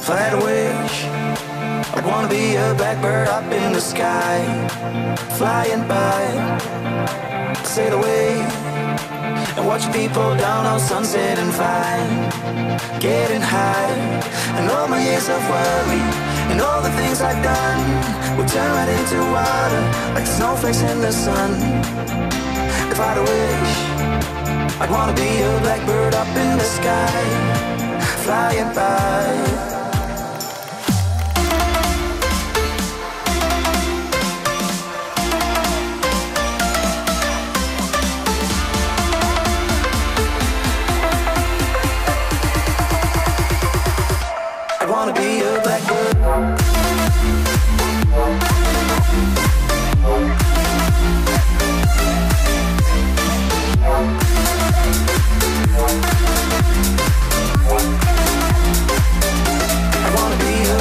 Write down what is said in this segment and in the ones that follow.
If I had a wish, I'd wanna be a blackbird up in the sky, flying by, sail away, and watch people down on Sunset and Vine, getting high. And all my years of worry and all the things I've done will turn right into water, like snowflakes in the sun. If I had a wish, I'd wanna be a blackbird up in the sky, flying by. I wanna be a blackbird. I wanna be a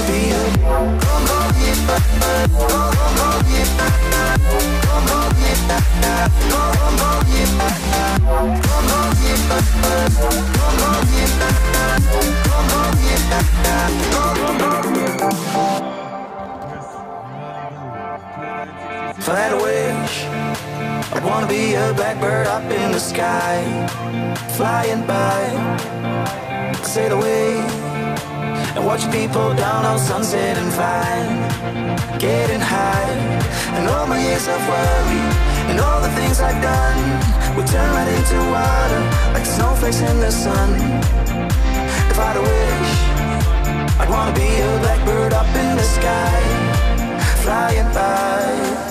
If I had a wish, I'd wanna be a blackbird up in the sky, flying by, sail away, and watch people down on Sunset and Vine, getting high. And all my years of worry and all the things I've done will turn right into water, like snowflakes in the sun. If I had a wish, I'd wanna be a blackbird up in the sky, flying by.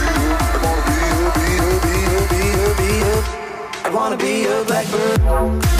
I wanna be a blackbird.